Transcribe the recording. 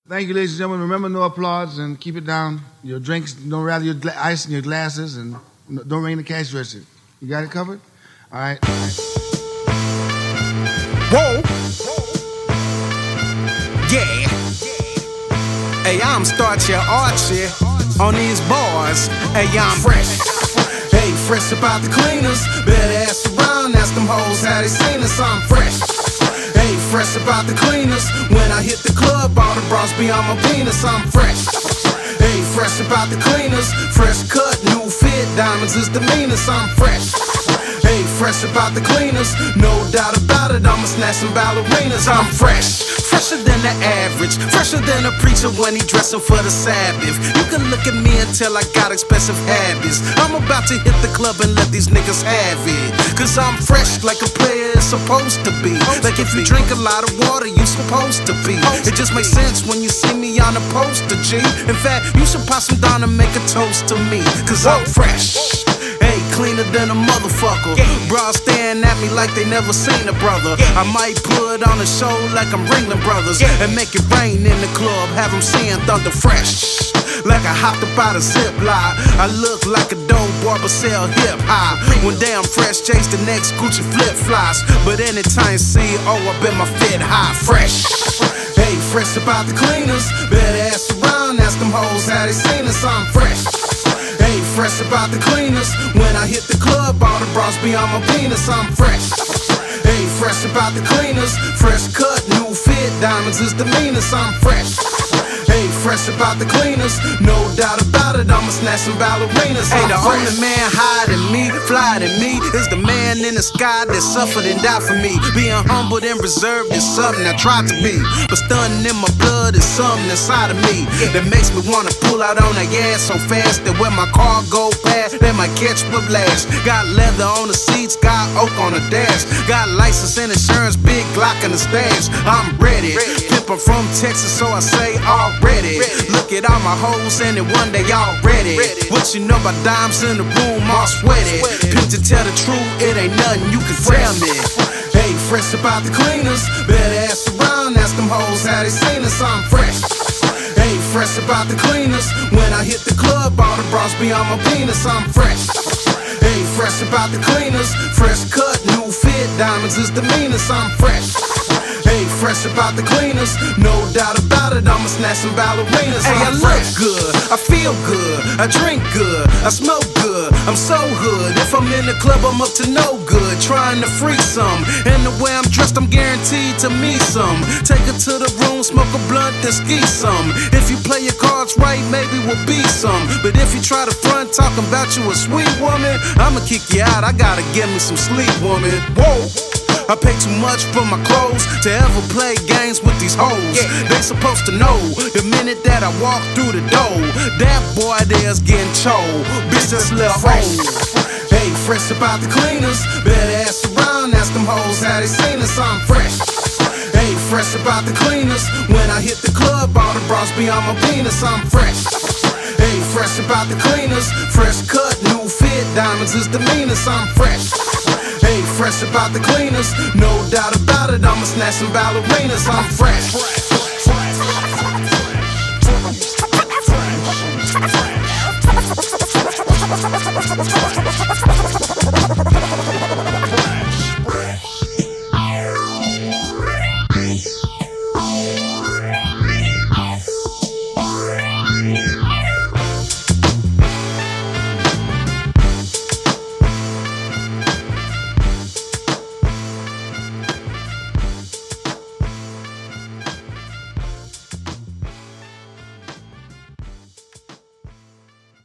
Thank you, ladies and gentlemen. Remember, no applause and keep it down. Your drinks, don't rattle your ice in your glasses, and don't ring the cash register. You got it covered? All right. Whoa. Yeah. Hey, I'm Starcher Archie on these bars. Hey, I'm fresh. Hey, fresh about the cleaners. Better ask around, ask them hoes how they seen us. I'm fresh. Hey, fresh about the cleaners. When I hit the club, all the bras be on my penis. I'm fresh. Hey, fresh about the cleaners. Fresh cut, new fit, diamonds is the meanest. I'm fresh. Hey, fresh about the cleaners. No doubt about it, I'ma snatch some ballerinas. I'm fresh. Fresher than the average, fresher than a preacher when he dressing for the Sabbath. You can look at me and tell I got expensive habits. I'm about to hit the club and let these niggas have it. Cause I'm fresh like a player is supposed to be. Like if you drink a lot of water, you supposed to be. It just makes sense when you see me on a poster, G. In fact, you should pop some down and make a toast to me. Cause I'm fresh. Hey, cleaner than a motherfucker. Bras staring at me like they never seen a brother. I might put on a show like I'm Ringling Brothers and make it rain in the club, have them seeing thunder fresh. Like I hopped up out a zip line. I look like a dope boy but sell hip hop. One day I'm fresh, chase the next Gucci flip flops. But anytime see, oh, I bet my fit high fresh. Hey, fresh about the cleaners. Better ask around, ask them hoes how they seen us. I'm fresh. Hey, fresh about the cleaners. When I hit the club, all the bras be on my penis. I'm fresh. Hey, fresh about the cleaners. Fresh cut, new fit, diamonds is the meanest. I'm fresh. Hey, fresh about the cleaners. No doubt about it, I'ma snatch some ballerinas. Hey, the only man higher than me, flyer than me, is the man in the sky that suffered and died for me. Being humbled and reserved is something I tried to be, but stunning in my blood is something inside of me that makes me wanna pull out on that gas so fast that when my car go past, they might catch whiplash. Got leather on the seats, got oak on the dash, got license and insurance, big Glock in the stash. I'm ready. Pimpin' from Texas, so I say already. Look at all my hoes and it one day already. What you know about dimes in the room, all sweaty. People to tell the truth, it ain't nothing you can tell me. Hey, fresh about the cleaners. Better ask around, ask them hoes how they seen us. I'm fresh. Hey, fresh about the cleaners. When I hit the club, all the bras be on my penis. I'm fresh. Hey, fresh about the cleaners. Fresh cut, new fit, diamonds is the meanest. I'm fresh. Hey, fresh about the cleaners. No doubt about it, I'ma snatch some ballerinas. Hey, I look good, I feel good, I drink good, I smoke good, I'm so hood. If I'm in the club, I'm up to no good, trying to free some. And the way I'm dressed, I'm guaranteed to meet some. Take her to the room, smoke a blunt, then ski some. If you play your cards right, maybe we'll be some. But if you try to front, talking about you a sweet woman, I'ma kick you out, I gotta give me some sleep, woman. Whoa. I pay too much for my clothes to ever play games with these hoes. They supposed to know the minute that I walk through the door, that boy there's getting chode. Bitch just left home. Hey, fresh about the cleaners. Better ask around, ask them hoes how they seen us. I'm fresh. Hey, fresh about the cleaners. When I hit the club, all the bras be on my penis. I'm fresh. Hey, fresh about the cleaners. Fresh cut, new fit, diamonds is the meanest. I'm fresh. Hey, fresh about the cleaners. No doubt about it, I'ma snatch some ballerinas. I'm fresh.